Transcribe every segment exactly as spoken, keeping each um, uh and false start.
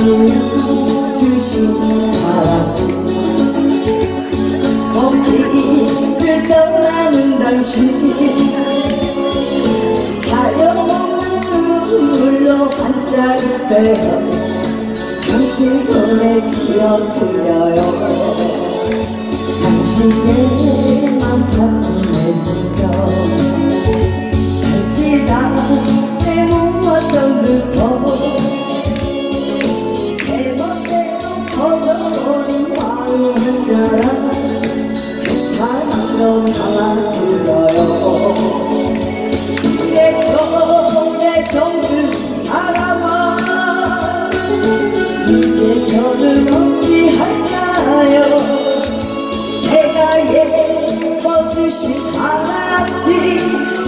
당신을 주신 바람지 어디를 떠나는 당신 가려없는 눈물로 한자를 빼어 당신 손에 쥐어들려요. 당신의 맘 같은 내 숨겨 달빛 아래 묵었던 그 손 제멋대로 커져버린 마음 한자랑 그 사랑으로 담아들어요. 내 전에 정든 사람아 이제 저를 어찌할까요. 제가 예뻐주신 바람지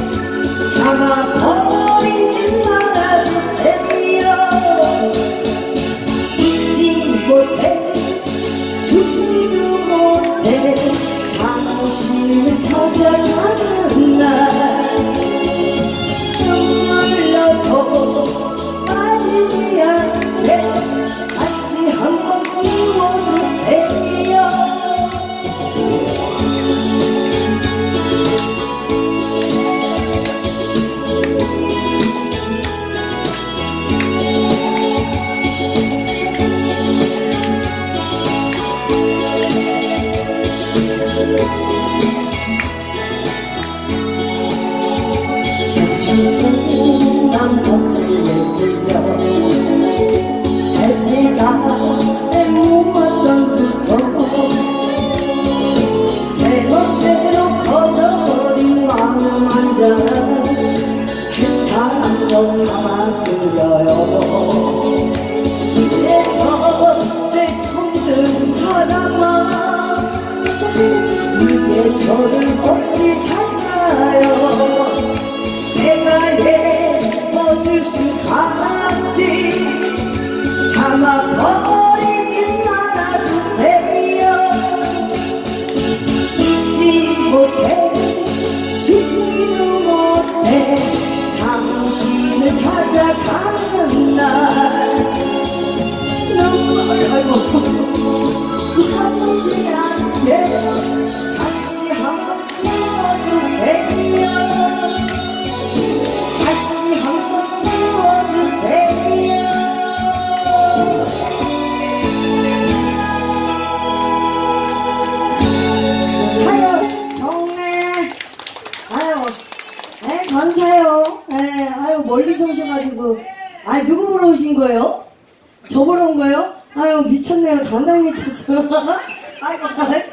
잡아버리지 말아주세요. 잊지 못해 죽지도 못해 당신을 찾아가는 날 눈물로도 빠지지 않게 다시 한번 끼워주세요. 난 거칠했을죠. 햇빛 아래 묵었던 그 손 제멋대로 커져버린 마음 한자는 그 사랑으로 담아들어요. 내 전에 정든 사람아 이제 저를 어찌 살까요. 제가 예뻐주신 바람지 참아버리지 말아주세요. 잊지 못해 죽지도 못해 당신을 찾아가는 날 눈물 아이고 빠지지 않게 다시 한번 끼워주세요. 다시 한번 끼워주세요. 아유 경례 아유 네 감사해요. 네 아유 멀리서 오셔가지고 아유 누구 보러 오신 거예요? 저 보러 온 거예요? 아유 미쳤네요. 단단히 미쳤어. 아이고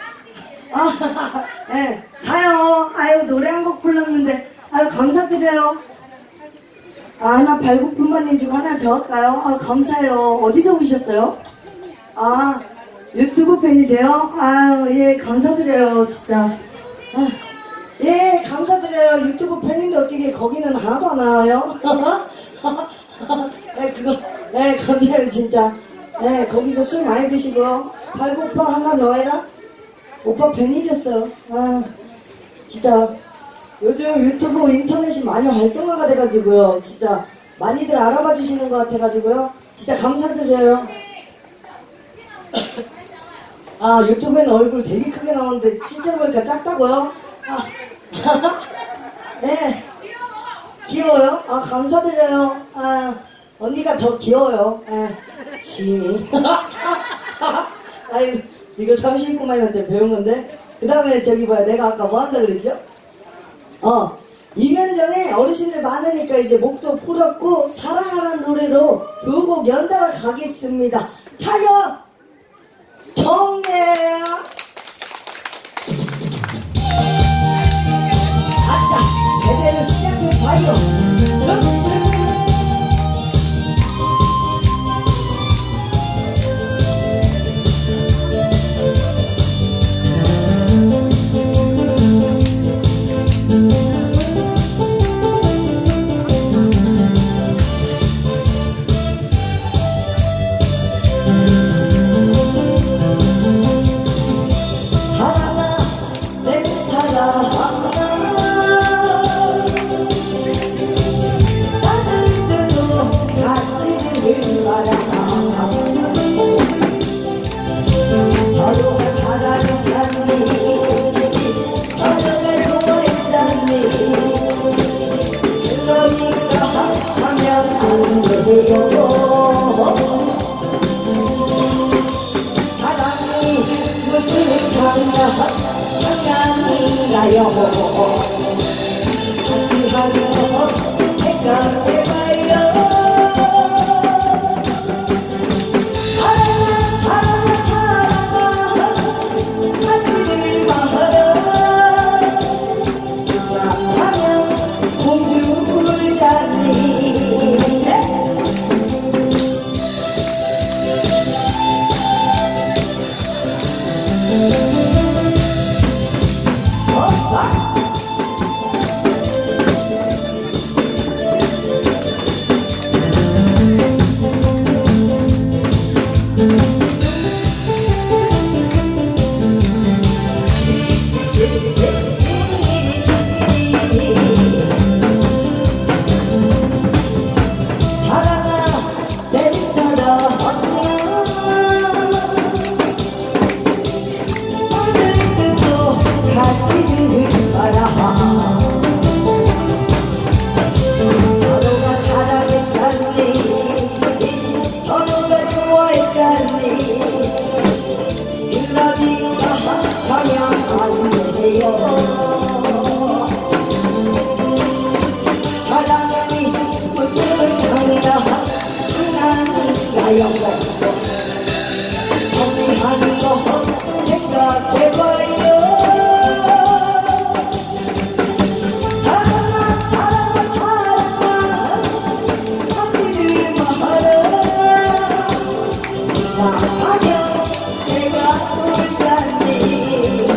아 네 가요. 아유 노래 한 곡 불렀는데 아유 감사드려요. 아, 하나 발굽분마님 중 하나 적을까요? 아, 감사해요. 어디서 오셨어요? 아, 유튜브 팬이세요? 아유, 예, 감사드려요, 진짜. 아, 예, 감사드려요. 유튜브 팬인데 어떻게 거기는 하나도 안 나와요? 네, 그거, 네, 감사해요, 진짜. 네, 거기서 술 많이 드시고, 발굽파 하나 넣어라? 오빠 팬이셨어요. 아, 진짜. 요즘 유튜브 인터넷이 많이 활성화가 돼가지고요. 진짜 많이들 알아봐 주시는 것 같아가지고요. 진짜 감사드려요. 아 유튜브에는 얼굴 되게 크게 나오는데 실제로 보니까 작다고요? 아, 네 귀여워요? 아 감사드려요. 아 언니가 더 귀여워요. 아, 지인이 아유 이거 삼십구 만원대 배운 건데 그 다음에 저기 뭐야 내가 아까 뭐 한다 그랬죠? 어, 이면정에 어르신들 많으니까 이제 목도 풀었고 사랑하라는 노래로 두 곡 연달아 가겠습니다. 차렷! 경례! 아짜 제대로 시작해봐요. 사랑아 내 사랑아 그러니까 하면 안 돼요. 사랑이 무슨 장난 장난인가요. 다시 한번 생각해봐요. 사랑이 무슨 장난 장난인가요. 다시 한번 생각해봐요. 사랑아 사랑아 사랑아 하지를 마라. 나가면 내가 울잖니.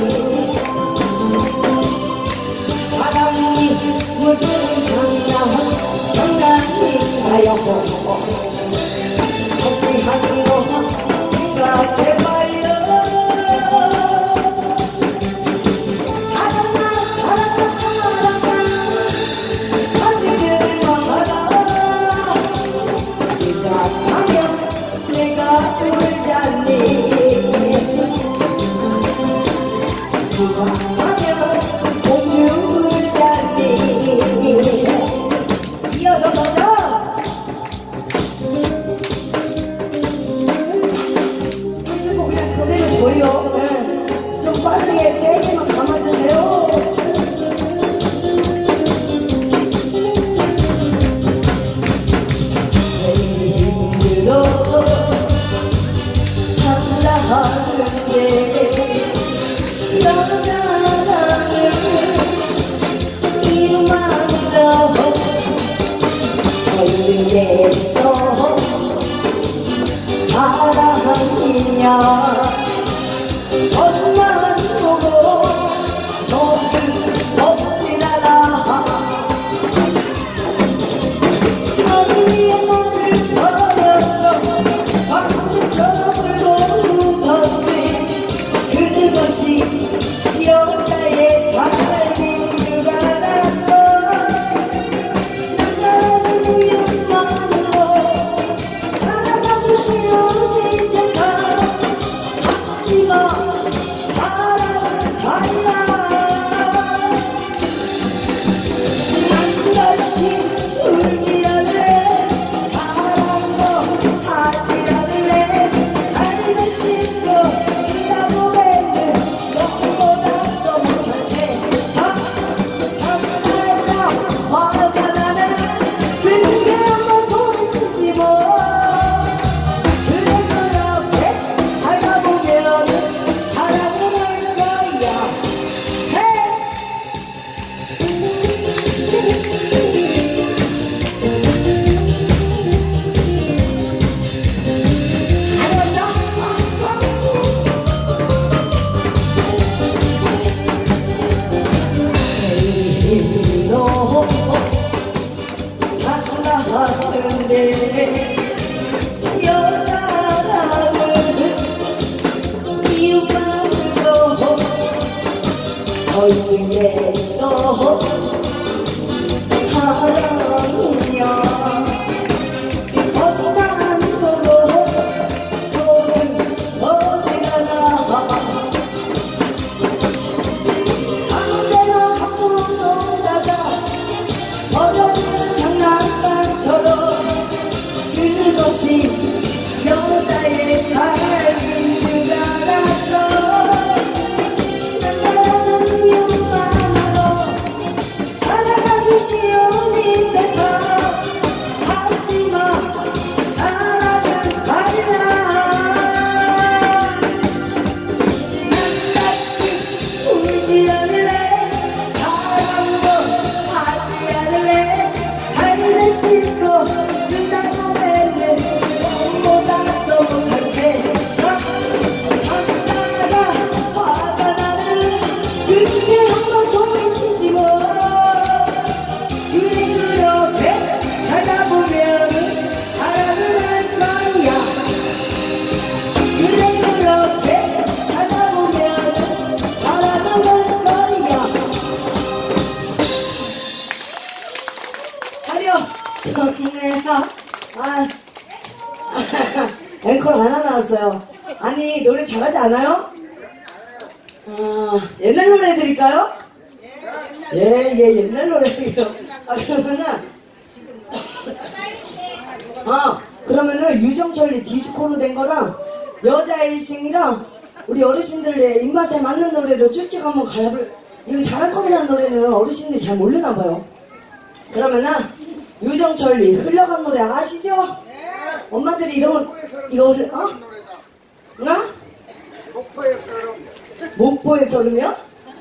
사랑이 무슨 장난 장난인가요. 다시 한번 생각해봐요. 사랑아 사랑아 사랑아 하지를 마라. 네가 가면 내가 울잖니. 누가 가면 공주 울잖니. 이어서 가자. 줘요. 네. 좀 빠르게 세게만 감아주세요. 힘들어 산다 하는데 여자라는 이유만으로 어디에서 사랑이냐. 엄만 보고 속을 먹질 않아. 어디에 나를 버렸어. 방금처럼 울고 웃었지. 그것이 여자의 삶인 줄 알았어. 남자라는 이유만으로 살아가고 싶은 이 세상. 하지마. 울지 않을래. 사랑도 하지 않을래. 알고 싶고 쓴다고 했는 너보다 더 못한 세상. 참나다 화가 나면 그게 한번 소리치지 뭐. 그래 그렇게 살다 보면 사랑은 할 거야. 산다하는데 여자라는 이유만으로 어디에서 사랑이냐. 어떤 거로 속은 어디 가나. 아무데나 갖고 놀다가 버려지는 쓰다가 뱉는 꿈보다 더 못한 세상 참다가 화가 나면은 그때 한번 소리치지 뭐 그래 그렇게 살다 보면은 사랑을 할 거야 그래 그렇게 살다 보면은 사랑을 할 거야 하려 좋네요. 아, 앵콜 하나 나왔어요. 아니 노래 잘하지 않아요? 아, 옛날 노래 해드릴까요? 예, 예, 옛날 노래예요. 아, 그러면은 아, 그러면은 유정철이 디스코로 된 거랑 여자 일생이랑 우리 어르신들의 입맛에 맞는 노래로 쭉쭉 한번 갈아볼. 이거 잘할 거라는 노래는 어르신들이 잘 모르나 봐요. 그러면은 유정철이 흘러간 노래 아시죠? 엄마들이 이러면 이거 흘, 어? 나? 목포의 서름. 목포의 서름이요?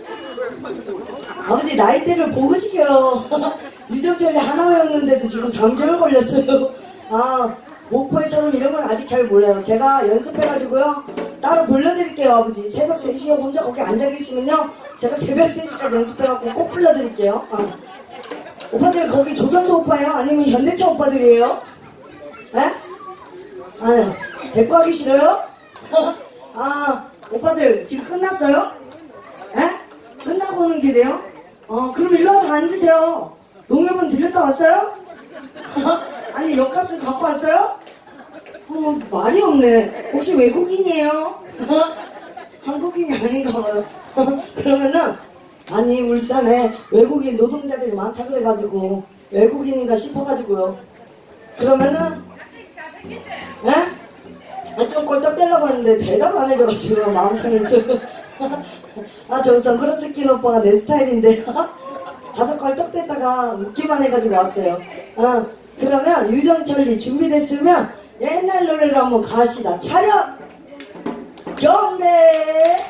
아버지 나이대를 보고시게요. 유정철이 하나 외웠는데도 지금 삼 개월 걸렸어요. 아, 목포의 서름 이런 건 아직 잘 몰라요. 제가 연습해가지고요 따로 불러드릴게요. 아버지 새벽 세 시에 혼자 거기 앉아 계시면요 제가 새벽 세 시까지 연습해갖고 꼭 불러드릴게요. 어. 오빠들 거기 조선소 오빠예요? 아니면 현대차 오빠들이에요? 에? 아유, 데리고 가기 싫어요? 아, 오빠들 지금 끝났어요? 에? 끝나고 오는 길이에요? 어, 그럼 일로 와서 앉으세요. 농협은 들렸다 왔어요? 아니, 옆값을 갖고 왔어요? 어, 말이 없네. 혹시 외국인이에요? 한국인이 아닌가 봐요. 그러면은 아니 울산에 외국인 노동자들이 많다 그래가지고 외국인인가 싶어가지고요. 그러면은 에? 아, 좀 꼴떡대려고 했는데 대답을 안 해줘가지고 마음 상했어요. 아, 저 선글라스 낀 오빠가 내 스타일인데 가서 꼴떡댔다가 웃기만 해가지고 왔어요. 어, 그러면 유정철이 준비됐으면 옛날 노래를 한번 가시다. 차렷! 경례!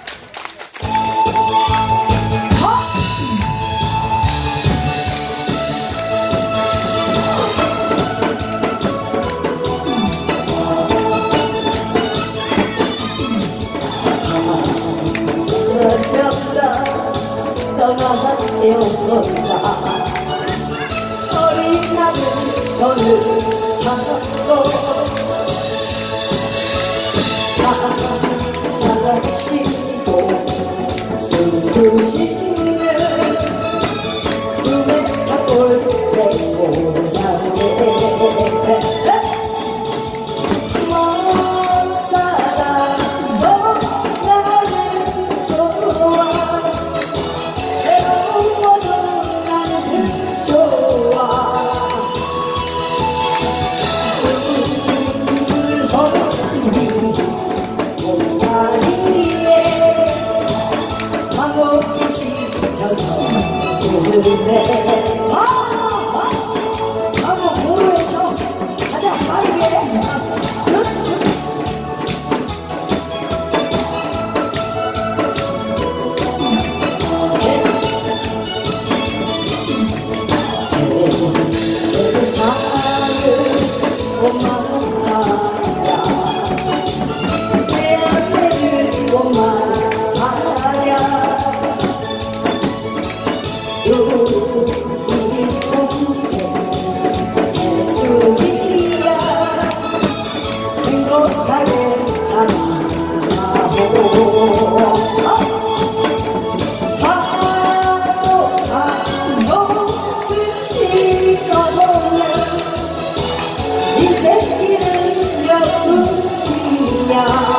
떠나려온다 어린 나는 손을 잡고 자락시고 숨 쉬는 꿈의 사골 내고 나네 먼 사람도 나는 좋아 외로워도 나는 좋아 아! 아! 한번 모여서 가자 빠르게 내 사랑을 고마워하랴 내 안내를 고마워하랴 우리 동생 예수이야 행복하게 살아가고 하도 한번 끝이 가보면 이 새끼는 몇 분이냐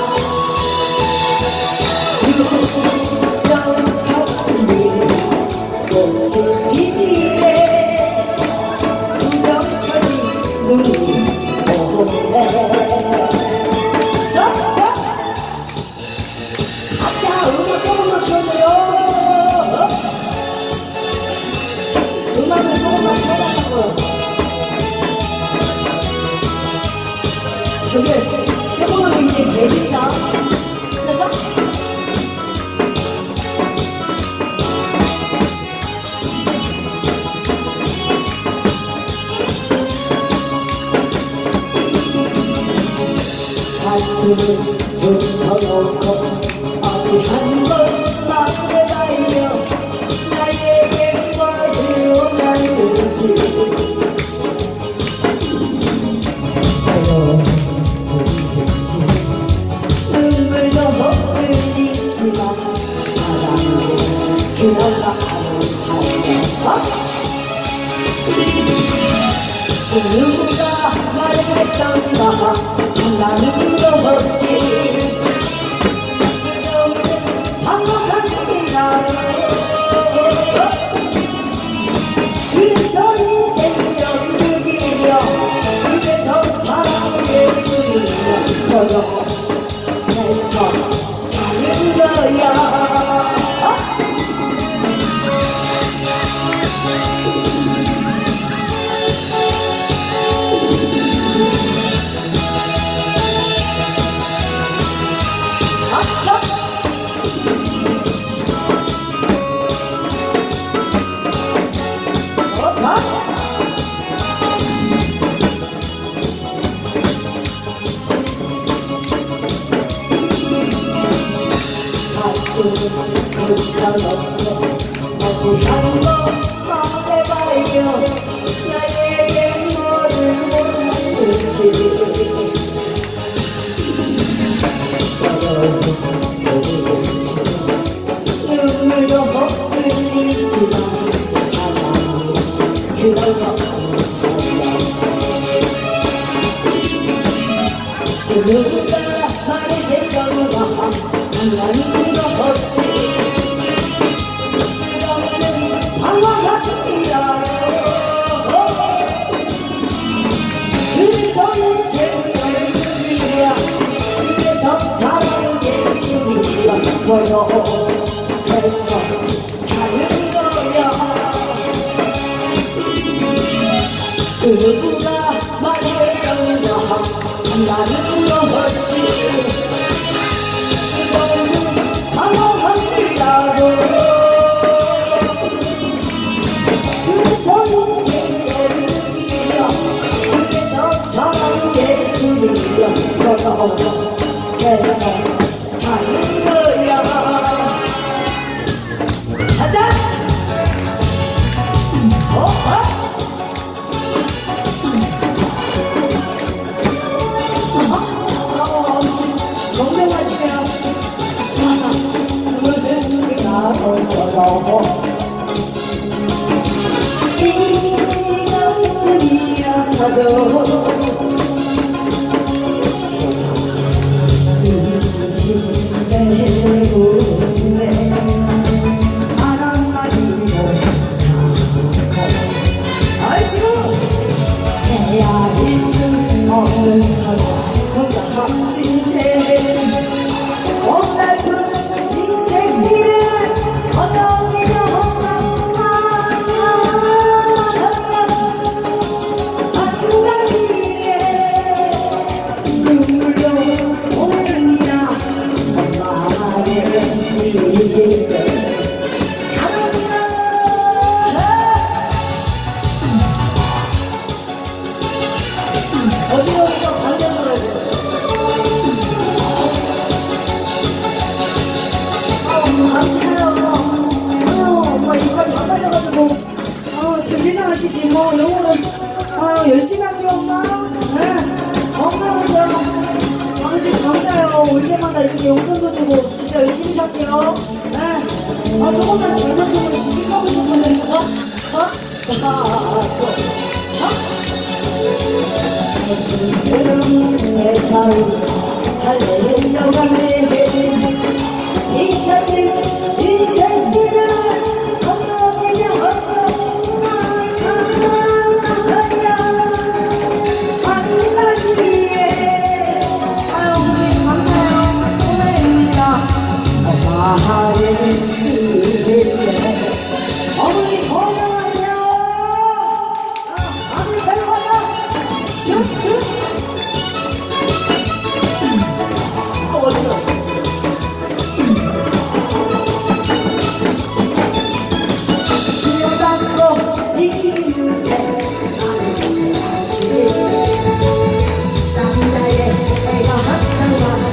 비비네 유정철이 눈이 오네 썩썩 아까 음악 조금만 켜줘요 음악을 조금만 켜달라고요 저기 해보면 이제 개비다 박수를 좀 더 넣고 어디 한번 말해봐요. 나에게 뭘 원하는지. 모르겠지. 눈물도 흘리지만 사랑은 그런가 하면 그 누구가 말했던가 상관은 것 없이 그녀는 방황합니다. 그래서 인생 연극이며 그래서 사랑 예술이며 걸어내서 사는 거야. 어디 한번 말해봐요. 나에게 뭐를 원하는지. 모르겠지. 눈물도 흘리지만 사랑은 그런 거 아니야. 그 누구가 말했던가 상관은 것 없이 그녀는 방황합니다. 그래서 인생을 누리랴. 그래서 사랑은 예술이야. 걸어내서 사는 거야. 그 누구가 말했던가 상관은 것 없이 그래서 인생 연극이야. 그래서 사랑 예술이야. 걸어내서 사는 거야. 가자! 어? 어? 정정하시네요. 네가 있으리야 하도 말 한마디도 아이씨고 헤아릴 수 없는 사람 뭔가 합친 채 험달픈 인생길을 건너기도 어지러워서 반대 노래 이빨 다 빨려가지고 아 들리나 하시지 뭐 영어는 아 열심히 할게요 엄마. 네 건강하세요. 아무튼 감사해요. 올 때마다 이렇게 용돈도 주고 진짜 열심히 살게요. 네. 아 조금만 젊었으면 시집가고 싶었는데 어? 어? 스스럼 내 마음 달려가네. 잊혀진 인생길을 건너기며 나를 찾아가야 한 가지 위에. 아유 어머니 감사해요. 고마입니다. 엄마의 그새 어머니 건강하세요. 아, 아무 새로워요. 쭉쭉 어디로 남자의 애가 합장가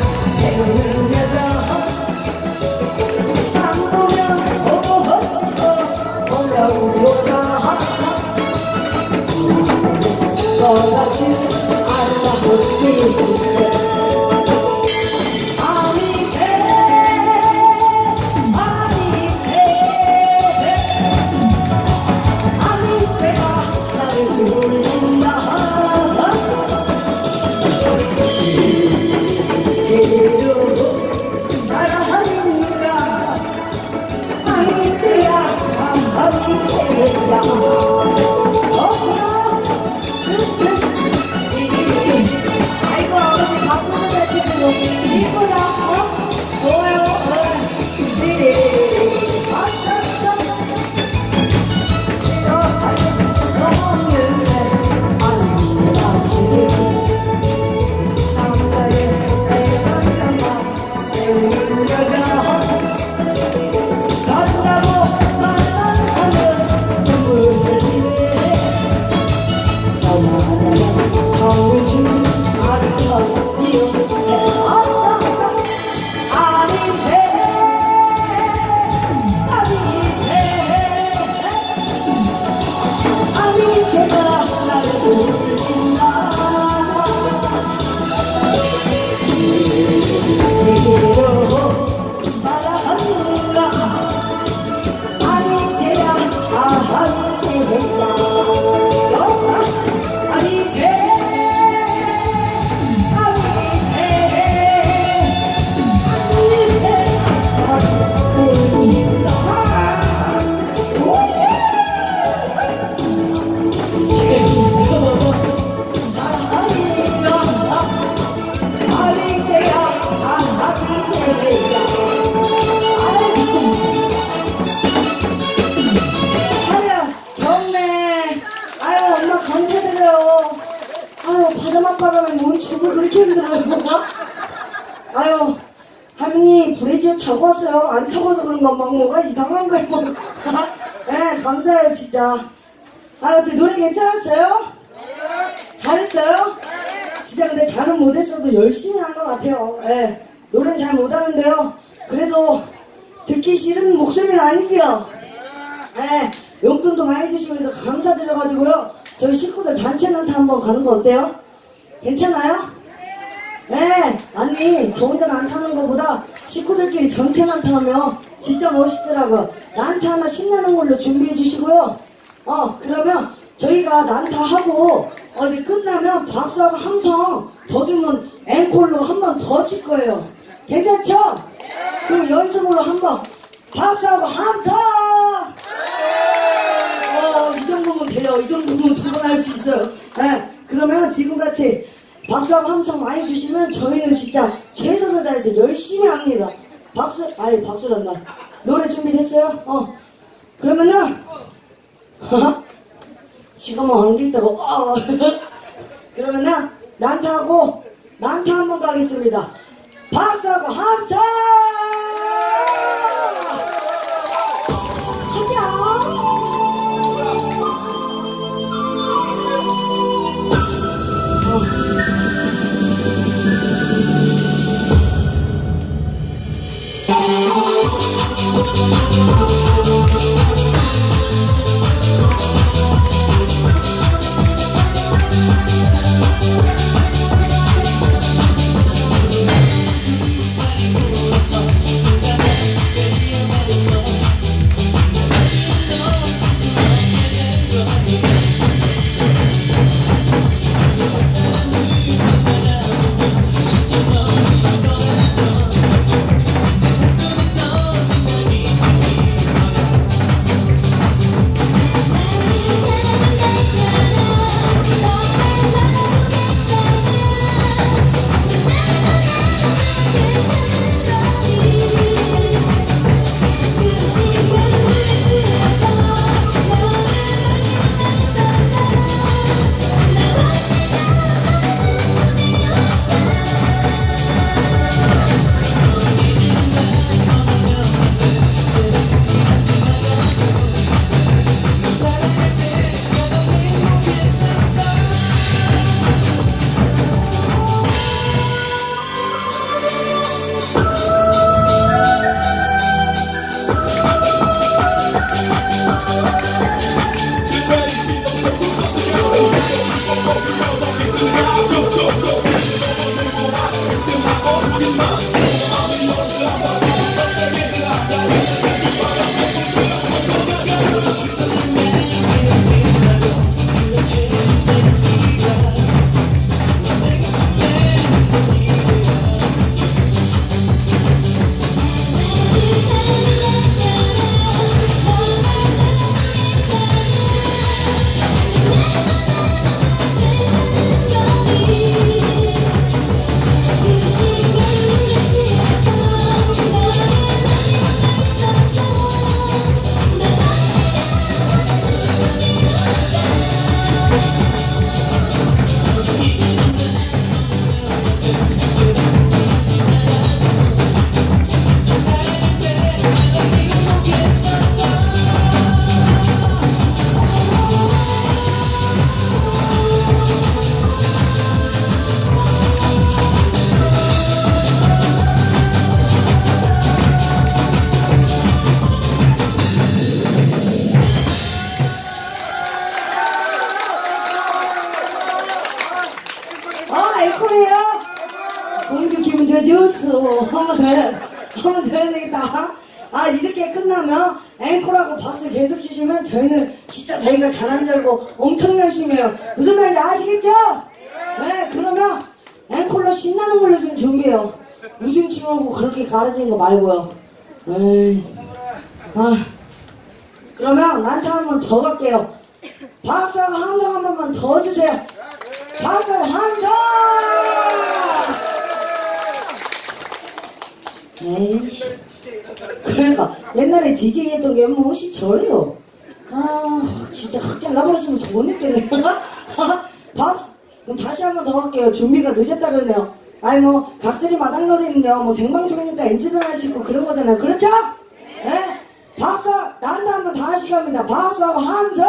너같이 알아보리세 아미새 아미새 아미새가 나를 돌린다 지기로 사랑하는가 아미새야 아미새야 아이고 아버지 박수를 해주시고 이쁘다 어? 좋아요 지리 아싸싸 너무느새 아미새가 지리 남자의 내가 잠깐만 내가가 간다고 말만 하면 눈물 흘리네 너무나 정주 아름다운 이웃새 아미새 아미새 아미새가 나를 돌린다 지기로 사랑하는가 아미새야 아미새야 아미새 바람에 뭔 춤을 그렇게 힘들어요. 아유 할머니 브래지어 차고 왔어요. 안 차고서 그런가 막 뭐가 이상한가요? 뭐. 네 감사해요 진짜. 아유 근데 노래 괜찮았어요? 잘했어요? 진짜 근데 잘은 못했어도 열심히 한 것 같아요. 네, 노래는 잘 못하는데요 그래도 듣기 싫은 목소리는 아니지요? 네, 용돈도 많이 주시고 그래서 감사드려가지고요 저희 식구들 단체 난타 한번 가는 거 어때요? 괜찮아요? 네, 아니 저 혼자 난타하는 것보다 식구들끼리 전체 난타하면 진짜 멋있더라고요. 난타 하나 신나는 걸로 준비해 주시고요. 어 그러면 저희가 난타하고 어디 끝나면 박수하고 함성 더 주면 앵콜로 한 번 더 칠 거예요. 괜찮죠? 그럼 연습으로 한번 박수하고 함성! 어, 이 정도면 돼요. 이 정도면 두 번 할 수 있어요. 네, 그러면 지금같이 박수하고 함성 많이 주시면 저희는 진짜 최선을 다해서 열심히 합니다. 박수, 아이 박수란다. 노래 준비됐어요? 어. 그러면은 지금은 안돼 있다고. 어. 그러면은 난타하고 난타 한번 가겠습니다. 박수하고 함성! 처음이에요? 공주 기분 좋았어. 한번 더 해야, 한번 더 해야 되겠다. 아, 이렇게 끝나면 앵콜하고 박수 계속 주시면 저희는 진짜 저희가 잘한 줄 알고 엄청 열심히 해요. 무슨 말인지 아시겠죠? 네, 그러면 앵콜로 신나는 걸로 좀 준비해요. 우중충하고 그렇게 가라지는 거 말고요. 에이. 아, 그러면 나한테 한 번 더 갈게요. 박수하고 함성 한 번만 더 주세요. 박수하고 함성! 에이씨. 그러니까 옛날에 디제이 했던 게 무엇이 저래요. 아, 진짜 흑장 나버렸으면 좋겠네. 박수. 그럼 다시 한 번 더 할게요. 준비가 늦었다 그러네요. 아니 뭐 각설이 마당놀이는요 뭐 생방송이니까 엔지도 할 수 있고 그런 거잖아요. 그렇죠? 네? 박수 나한테 한 번 다 하시기 합니다. 박수하고 함성!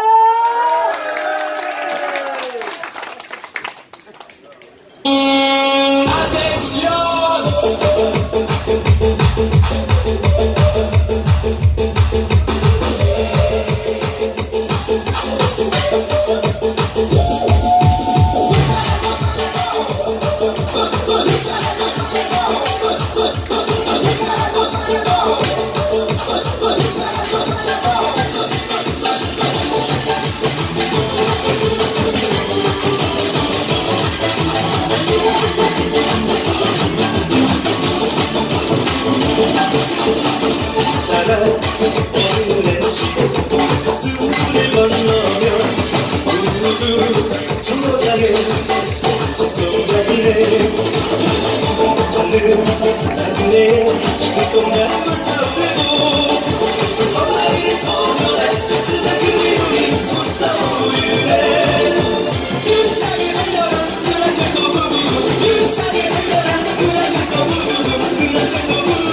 수를 건너며 우주 정거장에 지속하네 저는 나중에 동양을 타고 엄마의 소녀의 쓰다 그 이름이 솟아오르네 유창이 달려라 그라질도 부부 유창이 달려라 그라질도 부부 그라질도 부부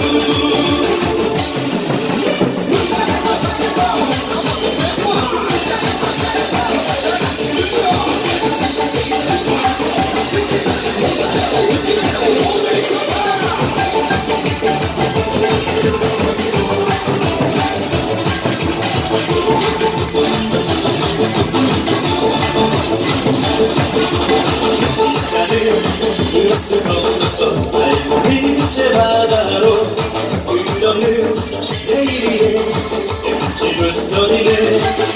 이것을 건너서 달빛의 바다로 끝없는 내일이 엠지로 써지네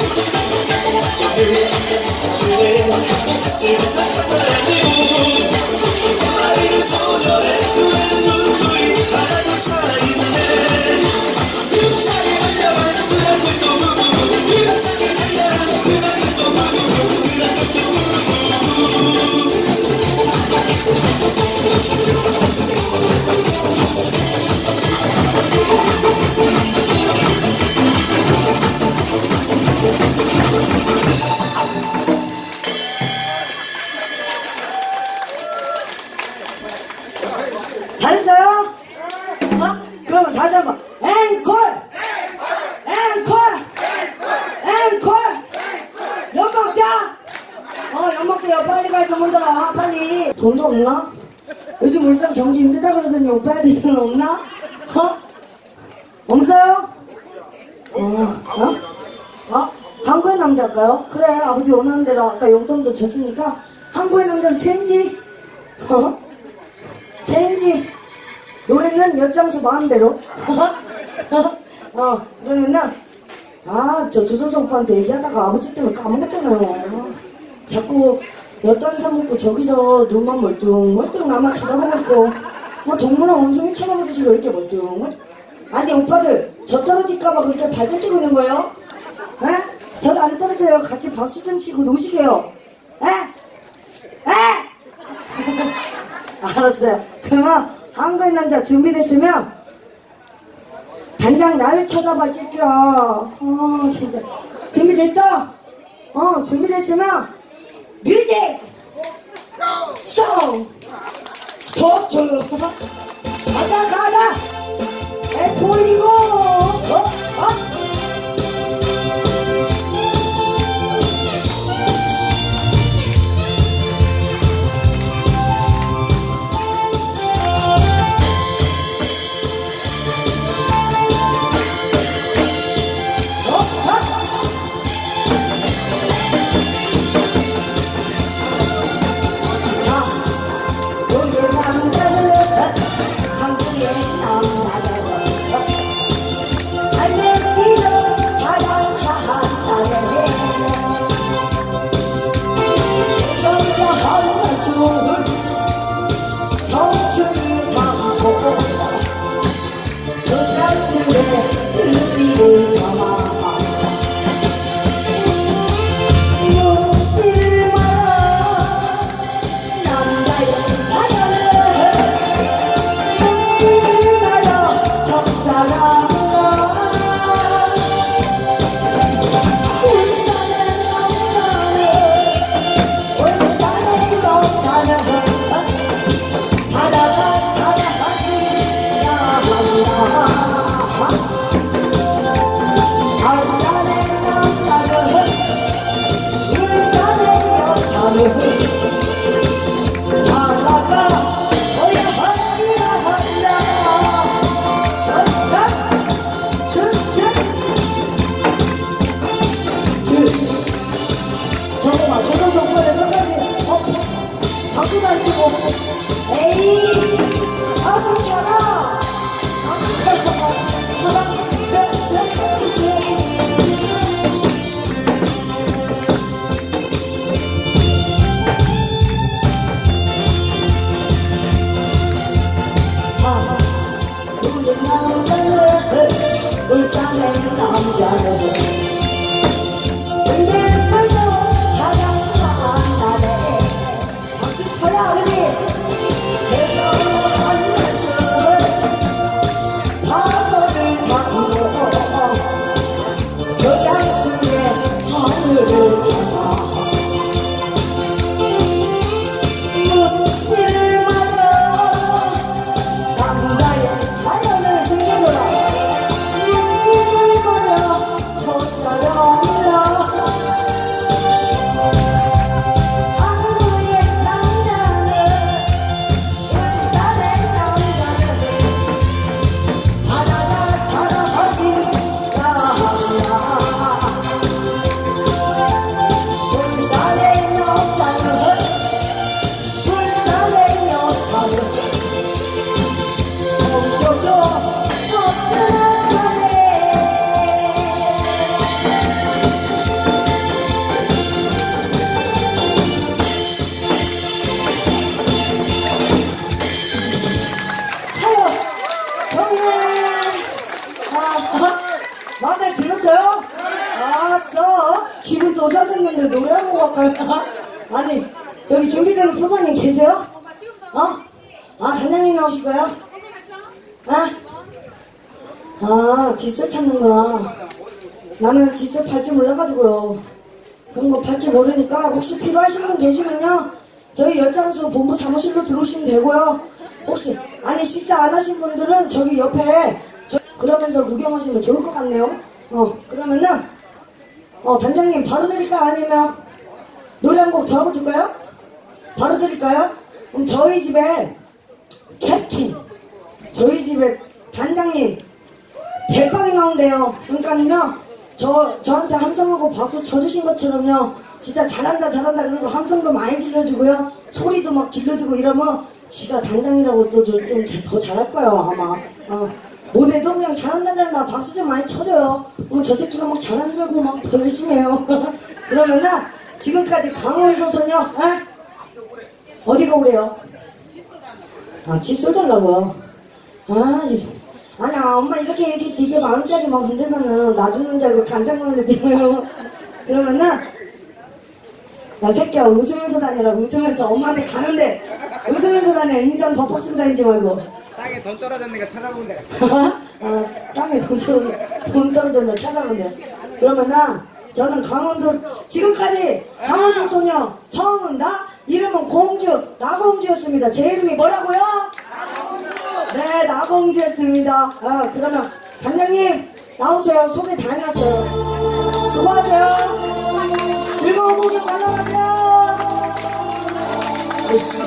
저기 그대 가슴을 상처받아내고 아이를 소녀의 눈에 눈물이 하나도 차있네 유창에 달려라 그라질도 부부 유창에 달려라 그라질도 부부 그라질도 부부 잘했어요? 어? 그러면 다시 한번 앵콜! 앵콜! 앵콜! 엿 먹자! 어, 엿 먹게요. 빨리 가야지 문들아. 빨리. 돈도 없나? 요즘 울산 경기 힘들다 그러더니 오빠한테 돈 없나? 어? 없어요? 어? 어? 어? 한국의 남자일까요? 그래, 아버지 원하는 대로 아까 용돈도 줬으니까 한국의 남자로 체인지? 어? 체인지? 노래는 엿장수 마음대로? 어, 그러면은 아, 저 조선성 오빠한테 얘기하다가 아버지 때문에 까먹었잖아요. 자꾸 엿단 사먹고 저기서 눈만 멀뚱멀뚱 나만 쳐다보고 뭐 동물원 원숭이 쳐다보듯이 왜 이렇게 멀뚱멀뚱. 아니 오빠들 저 떨어질까봐 그렇게 발전 끼고 있는 거예요? 에? 저도 안 떨어져요. 같이 박수 좀 치고 노시게요. 에? 에? 알았어요. 그러면 한국의 남자 준비됐으면 단장 나를 쳐다봐 낄게요. 어 진짜 준비됐다? 어 준비됐으면 뮤직 송 스포츠 가자 가자 에 돌리고 어? 어? 자, 아니, 저기 준비되는 부모님 계세요? 어? 아, 단장님 나오실 거예요? 아? 아, 지술 찾는구나. 나는 지술 팔 줄 몰라가지고요. 그런 거 팔 줄 모르니까 혹시 필요하신 분 계시면요. 저희 연장수 본부 사무실로 들어오시면 되고요. 혹시, 아니, 식사 안 하신 분들은 저기 옆에 저, 그러면서 구경하시면 좋을 것 같네요. 어, 그러면은, 어, 단장님 바로 드릴까요? 아니면 노래 한 곡 더 하고 줄까요? 바로 드릴까요? 그럼 저희 집에 캡틴, 저희 집에 단장님 대빵이 나온대요. 그러니까요, 저, 저한테 함성하고 박수 쳐주신 것처럼요, 진짜 잘한다 잘한다 그러고 함성도 많이 질러주고요, 소리도 막 질러주고 이러면 지가 단장이라고 또 좀 더 잘할 거예요 아마. 어, 무대도 그냥 잘한다 잘한다 박수 좀 많이 쳐줘요. 그럼 저 새끼가 막 잘하는 줄 알고 막 더 열심히 해요. 그러면은 지금까지 강원도 소녀, 에? 어디가 오래요? 아, 칫솔 달라고요? 아, 이, 아니야, 엄마 이렇게 얘기 되게 마음짜리 막 흔들면은 나 죽는 줄 알고 간장 먹는 데 들어요. 그러면은, 야, 새끼야, 웃으면서 다니라, 웃으면서. 엄마한테 가는데, 웃으면서 다녀. 인상 버벅 쓰고 다니지 말고. 땅에 돈 떨어졌는가 찾아본대. 아, 땅에 돈, 떨어- 돈 떨어졌네, 찾아본대. 그러면은, 저는 강원도, 지금까지 강원도 소녀, 성은 나, 이름은 공주, 나공주였습니다. 제 이름이 뭐라고요? 네, 나공주였습니다. 아, 그러면 단장님 나오세요. 소개 다 해놨어요. 수고하세요. 즐거운 공연 관람하세요.